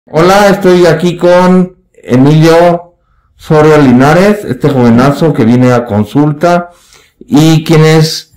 Hola, estoy aquí con Emilio Soria Linares, este jovenazo que viene a consulta y quienes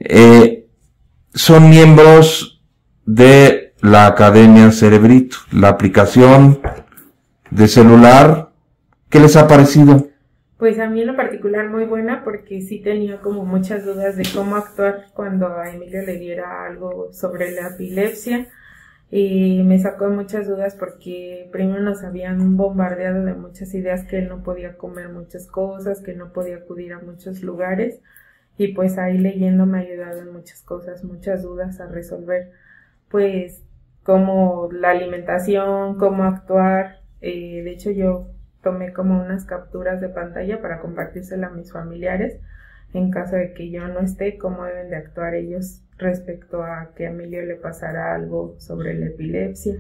son miembros de la Academia Cerebrito, la aplicación de celular. ¿Qué les ha parecido? Pues a mí en lo particular muy buena, porque sí tenía como muchas dudas de cómo actuar cuando a Emilio le diera algo sobre la epilepsia. Y me sacó muchas dudas porque primero nos habían bombardeado de muchas ideas que él no podía comer muchas cosas, que no podía acudir a muchos lugares, y pues ahí leyendo me ha ayudado en muchas cosas, muchas dudas a resolver, pues como la alimentación, cómo actuar. De hecho yo tomé como unas capturas de pantalla para compartírsela a mis familiares en caso de que yo no esté, cómo deben de actuar ellos respecto a que a Emilio le pasara algo sobre la epilepsia.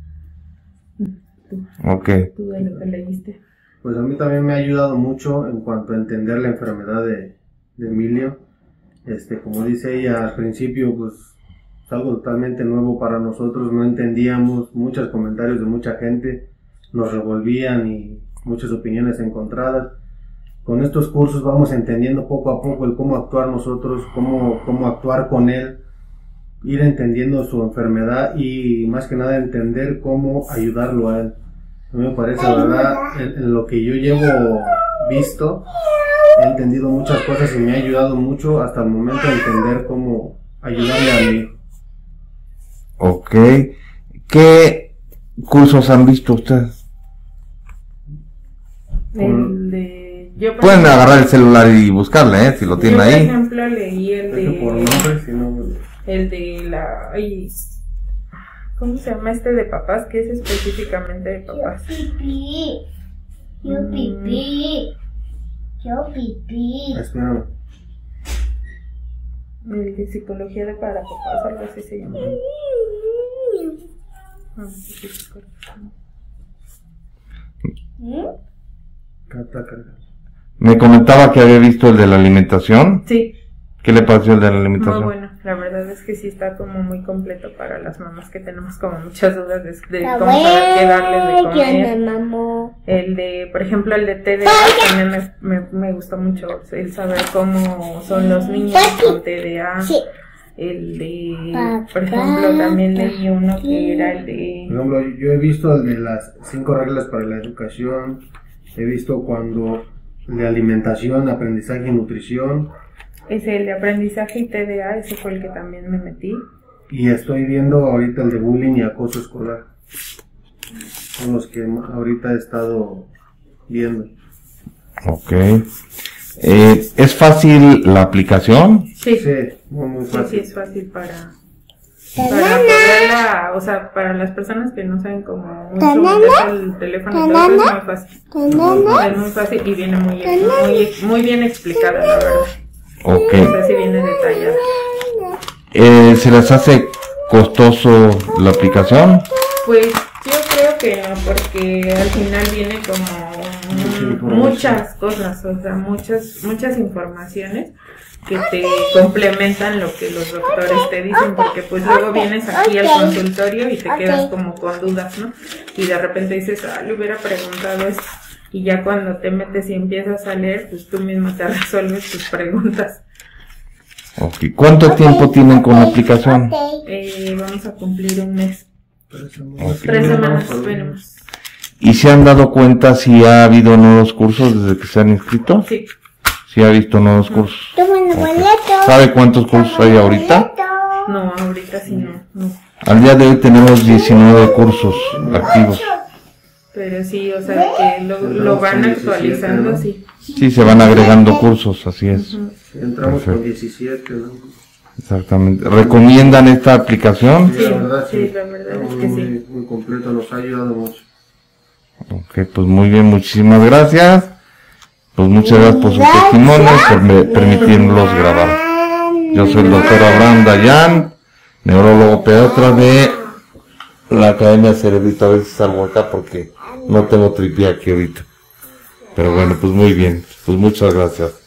¿Tú de lo que leíste? Pues a mí también me ha ayudado mucho en cuanto a entender la enfermedad de Emilio. Como dice ella al principio, pues es algo totalmente nuevo para nosotros, no entendíamos, muchos comentarios de mucha gente nos revolvían y muchas opiniones encontradas. Con estos cursos vamos entendiendo poco a poco el cómo actuar nosotros, cómo actuar con él, ir entendiendo su enfermedad y más que nada entender cómo ayudarlo a él. A mí me parece, la verdad, en lo que yo llevo visto, he entendido muchas cosas y me ha ayudado mucho hasta el momento de entender cómo ayudarle a mí. Ok. ¿Qué cursos han visto ustedes? Pueden agarrar el celular y buscarle, si lo tienen ahí. Por ejemplo, leí el de... Por nombre, si no... El de la... Ay, ¿cómo se llama este de papás? Que es específicamente de papás. Yo pipí. Espérame. El de psicología de para papás, algo así se llama. Me comentaba que había visto el de la alimentación. Sí. ¿Qué le pareció el de la alimentación? Muy bueno, la verdad es que sí está como muy completo para las mamás que tenemos como muchas dudas de cómo saber qué darles de comer. El de, por ejemplo, el de TDA también me gustó mucho, el saber cómo son los niños con TDA. El de, por ejemplo, también leí uno que era el de... Por ejemplo, yo he visto el de las 5 reglas para la educación, he visto cuando de alimentación, aprendizaje y nutrición. Es el de aprendizaje y TDA, ese fue el que también me metí. Y estoy viendo ahorita el de bullying y acoso escolar. Son los que ahorita he estado viendo. Ok. ¿Es fácil la aplicación? Sí, muy fácil. Sí, es fácil para poderla, o sea, para las personas que no saben cómo mucho el teléfono, entonces es muy fácil y viene muy bien explicada, la verdad. Ok. O sea, sí viene detallada. ¿Se les hace costoso la aplicación? Pues yo creo que no, porque al final viene como muchas cosas, o sea, muchas informaciones que te complementan lo que los doctores te dicen, porque pues luego vienes aquí al consultorio y te quedas como con dudas, ¿no? Y de repente dices, le hubiera preguntado esto. Y ya cuando te metes y empiezas a leer, pues tú mismo te resuelves tus preguntas. Ok. ¿Cuánto tiempo tienen con la aplicación? Vamos a cumplir un mes. 3 semanas tenemos. ¿Y se han dado cuenta si ha habido nuevos cursos desde que se han inscrito? Sí. ¿Sí ha visto nuevos cursos? Okay. ¿Sabe cuántos cursos hay ahorita? No, ahorita sí no. Al día de hoy tenemos 19 cursos activos. Pero sí, o sea, que lo van actualizando, sí. Sí, se van agregando cursos, así es. Entramos con 17, ¿no? Exactamente. ¿Recomiendan esta aplicación? Sí, la verdad es que sí. Muy completo, nos ha ayudado mucho. Ok, pues muy bien, muchísimas gracias. Pues muchas gracias por su testimonio y por permitirnos grabar. Yo soy el doctor Abraham Dayan, neurólogo pediatra de la Academia Cerebrito. A veces salgo acá porque no tengo tripié aquí ahorita. Pero bueno, pues muy bien. Pues muchas gracias.